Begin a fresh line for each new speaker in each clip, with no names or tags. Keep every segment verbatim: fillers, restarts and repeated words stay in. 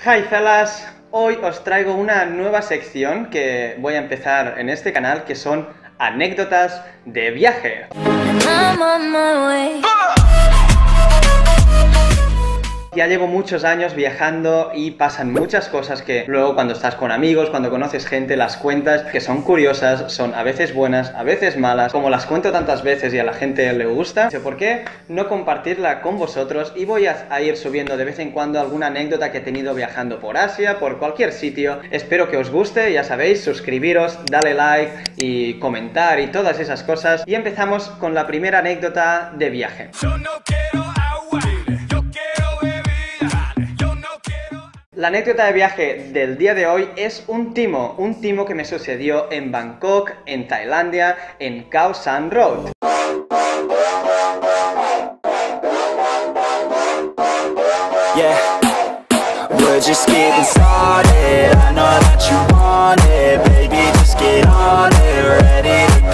Hi fellas, hoy os traigo una nueva sección que voy a empezar en este canal, que son anécdotas de viaje. Ya llevo muchos años viajando y pasan muchas cosas que luego cuando estás con amigos, cuando conoces gente, las cuentas, que son curiosas, son a veces buenas, a veces malas. Como las cuento tantas veces y a la gente le gusta, no sé por qué no compartirla con vosotros, y voy a, a ir subiendo de vez en cuando alguna anécdota que he tenido viajando por Asia, por cualquier sitio. Espero que os guste, ya sabéis, suscribiros, dale like y comentar y todas esas cosas. Y empezamos con la primera anécdota de viaje. Yo no quiero agua. La anécdota de viaje del día de hoy es un timo, un timo que me sucedió en Bangkok, en Tailandia, en Khao San Road. Yeah. We're just getting started. I know that you want it, baby. Just get on it, ready to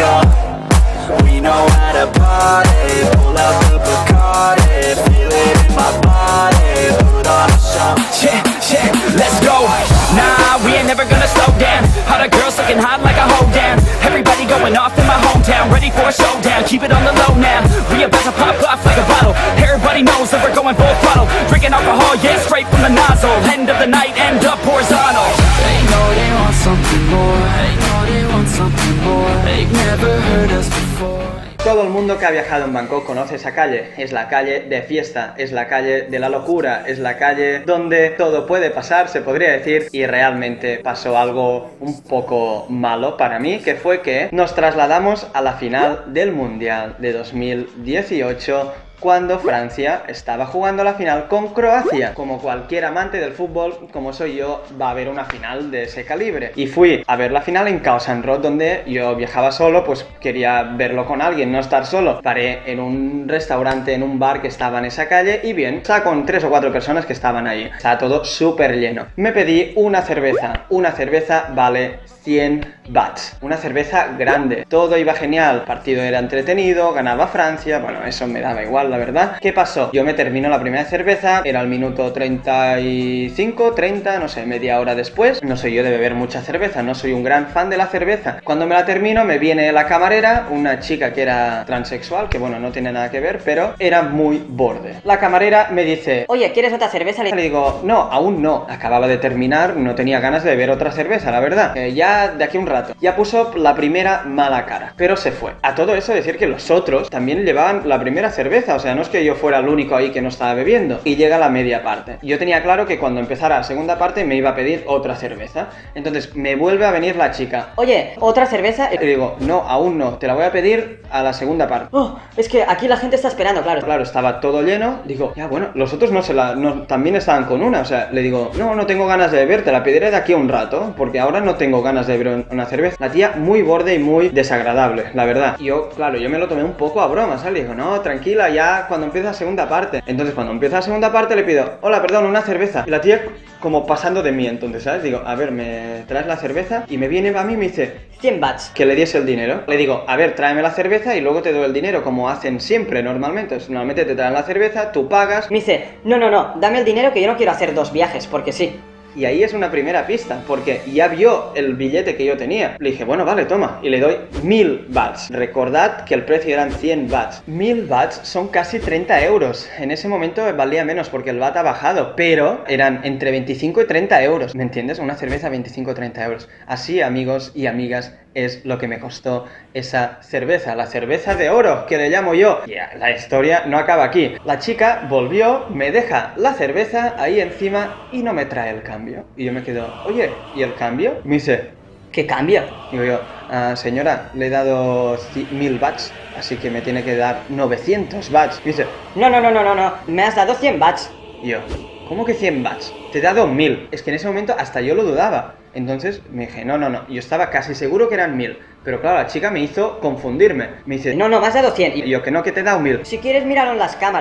go. We know how to party, pull out the Bacardi, feel it in my body, put on a show. Yeah, yeah, let's go. Nah, we ain't never gonna slow down. All the girls looking hot like a hoe down. Everybody going off in my hometown, ready for a showdown. Keep it on the low now. We about to pop off like a bottle. Everybody knows that we're going full throttle. Drinking alcohol, yeah, straight from the nozzle. End of the night, end up horizontal. They know they want something more. They know they want something more. They've never heard us before. Todo el mundo que ha viajado en Bangkok conoce esa calle. Es la calle de fiesta, es la calle de la locura, es la calle donde todo puede pasar, se podría decir. Y realmente pasó algo un poco malo para mí, que fue que nos trasladamos a la final del Mundial de dos mil dieciocho, cuando Francia estaba jugando la final con Croacia. Como cualquier amante del fútbol, como soy yo, va a haber una final de ese calibre. Y fui a ver la final en Khao San Road, donde yo viajaba solo, pues quería verlo con alguien, no estar solo. Paré en un restaurante, en un bar que estaba en esa calle, y bien, estaba con tres o cuatro personas que estaban allí. Estaba todo súper lleno. Me pedí una cerveza. Una cerveza vale cien bahts. Una cerveza grande. Todo iba genial. El partido era entretenido, ganaba Francia. Bueno, eso me daba igual, la verdad. ¿Qué pasó? Yo me termino la primera cerveza, era el minuto treinta y cinco, treinta, no sé, media hora después. No soy yo de beber mucha cerveza, no soy un gran fan de la cerveza. Cuando me la termino, me viene la camarera, una chica que era transexual, que bueno, no tiene nada que ver, pero era muy borde. La camarera me dice: oye, ¿quieres otra cerveza? Le digo: no, aún no. Acababa de terminar, no tenía ganas de beber otra cerveza, la verdad. Eh, ya de aquí a un rato. Ya puso la primera mala cara, pero se fue. A todo eso decir que los otros también llevaban la primera cerveza, o sea, no es que yo fuera el único ahí que no estaba bebiendo. Y llega la media parte. Yo tenía claro que cuando empezara la segunda parte me iba a pedir otra cerveza. Entonces me vuelve a venir la chica: oye, ¿otra cerveza? Y le digo: no, aún no, te la voy a pedir a la segunda parte. Oh, es que aquí la gente está esperando, claro. Claro, estaba todo lleno. Digo: ya bueno, los otros no se la... No, también estaban con una, o sea, le digo: no, no tengo ganas de beber, te la pediré de aquí a un rato, porque ahora no tengo ganas de beber una cerveza. La tía muy borde y muy desagradable, la verdad. Y yo, claro, yo me lo tomé un poco a broma, ¿sabes? Le digo: no, tranquila, ya cuando empieza la segunda parte. Entonces cuando empieza la segunda parte le pido: hola, perdón, una cerveza. Y la tía como pasando de mí, entonces, ¿sabes? Digo: a ver, ¿me traes la cerveza? Y me viene a mí y me dice: cien bahts. Que le diese el dinero. Le digo: a ver, tráeme la cerveza y luego te doy el dinero, como hacen siempre normalmente. Entonces, normalmente te traen la cerveza, tú pagas.
Me dice: no, no, no, dame el dinero, que yo no quiero hacer dos viajes, porque sí.
Y ahí es una primera pista, porque ya vio el billete que yo tenía. Le dije: bueno, vale, toma. Y le doy mil bahts. Recordad que el precio eran cien bahts. Mil bahts son casi treinta euros. En ese momento valía menos porque el baht ha bajado, pero eran entre veinticinco y treinta euros. ¿Me entiendes? Una cerveza veinticinco o treinta euros. Así, amigos y amigas, es lo que me costó esa cerveza. La cerveza de oro, que le llamo yo. Y yeah, la historia no acaba aquí. La chica volvió, me deja la cerveza ahí encima y no me trae el cambio. Y yo me quedo: oye, ¿y el cambio? Me dice:
¿qué cambio?
Digo yo: ah, señora, le he dado mil bahts, así que me tiene que dar novecientos bahts. Me dice:
no, no, no, no, no, no, me has dado cien bahts.
Y yo: ¿cómo que cien bahts? Te he dado mil. Es que en ese momento hasta yo lo dudaba. Entonces me dije: no, no, no. Yo estaba casi seguro que eran mil. Pero claro, la chica me hizo confundirme. Me dice:
no, no, me has dado cien.
Y yo: que no, que te he dado mil.
Si quieres, míralo en las cámaras.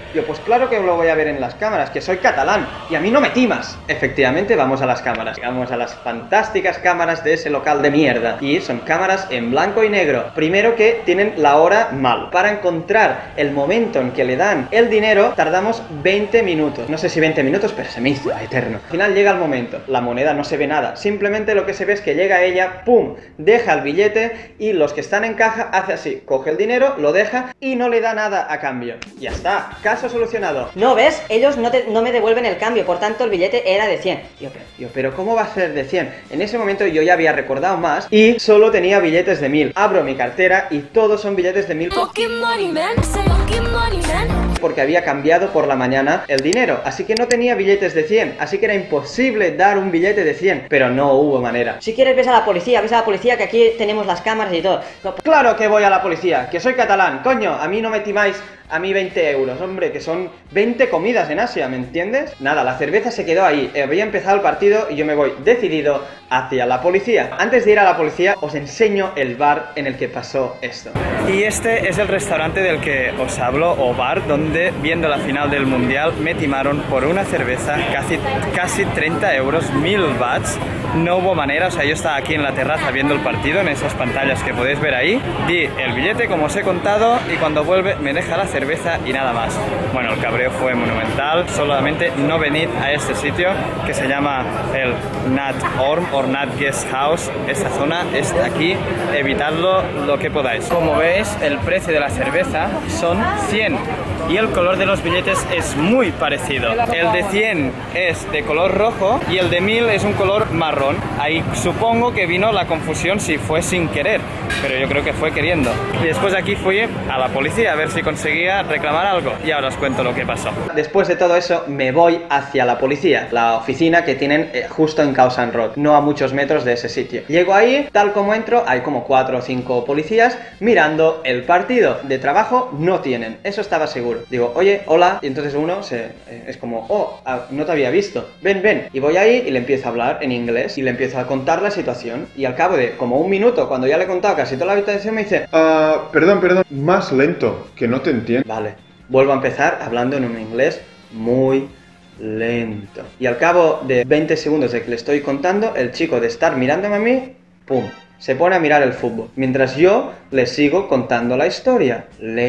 Yo, pues claro que lo voy a ver en las cámaras, que soy catalán y a mí no me timas. Efectivamente, vamos a las cámaras. Vamos a las fantásticas cámaras de ese local de mierda. Y son cámaras en blanco y negro. Primero que tienen la hora mal. Para encontrar el momento en que le dan el dinero, tardamos veinte minutos. No sé si veinte minutos, pero se me hizo eterno. Al final llega el momento. La moneda no se ve nada. Simplemente lo que se ve es que llega ella, pum, deja el billete y los que están en caja hace así. Coge el dinero, lo deja y no le da nada a cambio. Ya está. Caso solucionado.
No, ¿ves? Ellos no, te, no me devuelven el cambio, por tanto el billete era de cien.
Yo, pero, yo, pero ¿cómo va a ser de cien? En ese momento yo ya había recordado más y solo tenía billetes de mil. Abro mi cartera y todos son billetes de mil porque había cambiado por la mañana el dinero, así que no tenía billetes de cien, así que era imposible dar un billete de cien, pero no hubo manera.
Si quieres ves a la policía, ves a la policía que aquí tenemos las cámaras y todo. No.
Claro que voy a la policía, que soy catalán, coño, a mí no me timáis. A mí veinte euros, hombre, que son veinte comidas en Asia, ¿me entiendes? Nada, la cerveza se quedó ahí, había empezado el partido y yo me voy decidido hacia la policía. Antes de ir a la policía os enseño el bar en el que pasó esto.
Y este es el restaurante del que os hablo, o bar, donde viendo la final del mundial me timaron por una cerveza casi, casi treinta euros, mil bahts. No hubo manera, o sea, yo estaba aquí en la terraza viendo el partido, en esas pantallas que podéis ver ahí. Di el billete como os he contado y cuando vuelve me deja la cerveza y nada más. Bueno, el cabreo fue monumental, solamente no venid a este sitio que se llama el Nat Orm o Nat Guest House. Esta zona es aquí, evitadlo lo que podáis. Como veis, el precio de la cerveza son cien y el color de los billetes es muy parecido. El de cien es de color rojo y el de mil es un color marrón. Ahí supongo que vino la confusión si fue sin querer, pero yo creo que fue queriendo. Y después aquí fui a la policía a ver si conseguía reclamar algo y ahora os cuento lo que pasó.
Después de todo eso me voy hacia la policía, la oficina que tienen eh, justo en Khao San Road, no a muchos metros de ese sitio. Llego ahí, tal como entro, hay como cuatro o cinco policías mirando el partido. De trabajo no tienen, eso estaba seguro. Digo, oye, hola, y entonces uno se, eh, es como, oh, no te había visto, ven, ven. Y voy ahí y le empiezo a hablar en inglés y le empiezo a contar la situación y al cabo de como un minuto, cuando ya le he contado casi toda la situación, me dice,
ah, uh, perdón, perdón, más lento, que no te entiendo.
Vale, vuelvo a empezar hablando en un inglés muy lento. Y al cabo de veinte segundos de que le estoy contando, el chico de estar mirándome a mí, pum, se pone a mirar el fútbol, mientras yo le sigo contando la historia,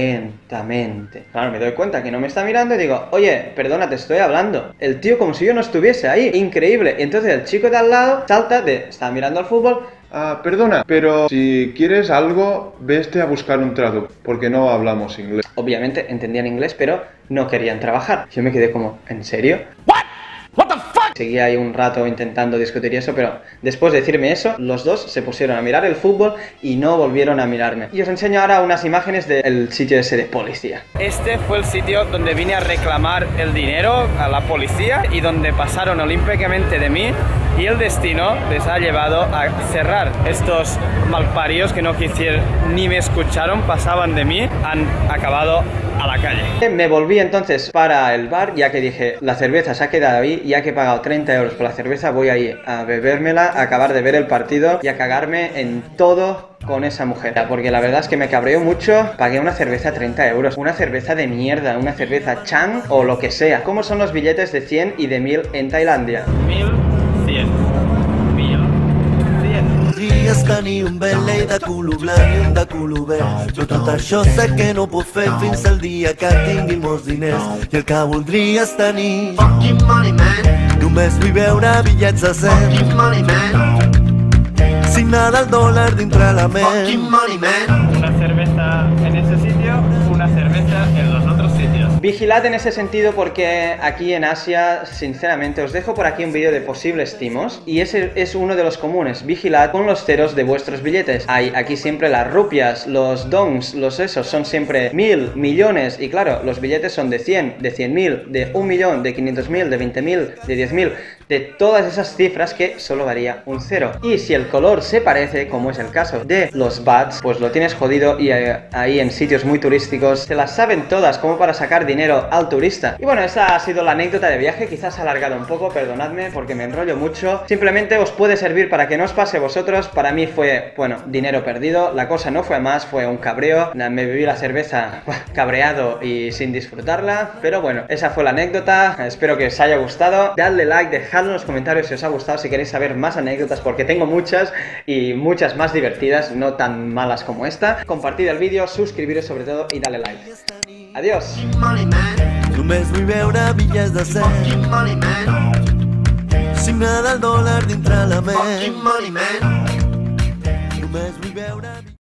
lentamente. Claro, me doy cuenta que no me está mirando y digo, oye, perdona, te estoy hablando. El tío como si yo no estuviese ahí, increíble. Y entonces el chico de al lado salta de, está mirando el fútbol.
Ah, perdona, pero si quieres algo, vete a buscar un traductor, porque no hablamos inglés.
Obviamente entendían inglés, pero no querían trabajar. Yo me quedé como, ¿en serio? ¿What? What the fuck? Seguí ahí un rato intentando discutir eso, pero después de decirme eso, los dos se pusieron a mirar el fútbol y no volvieron a mirarme. Y os enseño ahora unas imágenes del sitio ese de policía.
Este fue el sitio donde vine a reclamar el dinero a la policía y donde pasaron olímpicamente de mí y el destino les ha llevado a cerrar. Estos malparios que no quisieron ni me escucharon, pasaban de mí, han acabado a la calle.
Me volví entonces para el bar, ya que dije, la cerveza se ha quedado ahí, ya que he pagado treinta euros por la cerveza, voy ahí a bebérmela, a acabar de ver el partido y a cagarme en todo con esa mujer. Porque la verdad es que me cabreó mucho, pagué una cerveza treinta euros, una cerveza de mierda, una cerveza Chang o lo que sea. ¿Cómo son los billetes de cien y de mil en Tailandia?
mil cien. mil cien.
Podries tenir un belei de color blanc i un de color verd. Jo tot això sé que no puc fer fins al dia que tingui molts diners. I el que voldries tenir fucking money, man. Només vull veure bitllets de cent. Fucking money, man. Signada el dòlar dintre la ment. Fucking money, man.
Una cerveza en ese sitio, una cerveza en los otros sitios.
Vigilad en ese sentido porque aquí en Asia, sinceramente, os dejo por aquí un vídeo de posibles timos y ese es uno de los comunes. Vigilad con los ceros de vuestros billetes. Hay aquí siempre las rupias, los dongs, los esos son siempre mil, millones y claro, los billetes son de cien, de cien mil, de un millón, de quinientos mil, de veinte mil, de diez mil. de todas esas cifras que solo varía un cero. Y si el color se parece, como es el caso de los buds, pues lo tienes jodido y eh, ahí en sitios muy turísticos se las saben todas como para sacar dinero al turista. Y bueno, esa ha sido la anécdota de viaje, quizás alargado un poco, perdonadme porque me enrollo mucho. Simplemente os puede servir para que no os pase a vosotros. Para mí fue, bueno, dinero perdido, la cosa no fue a más, fue un cabreo, me bebí la cerveza cabreado y sin disfrutarla, pero bueno, esa fue la anécdota. Espero que os haya gustado, dadle like, dejadlo en los comentarios si os ha gustado, si queréis saber más anécdotas, porque tengo muchas y muchas más divertidas, no tan malas como esta. Compartid el vídeo, suscribiros sobre todo y dale like. Adiós.
Només vull veure bitllets de cent. Signada al dòlar dintre la ment. Només vull veure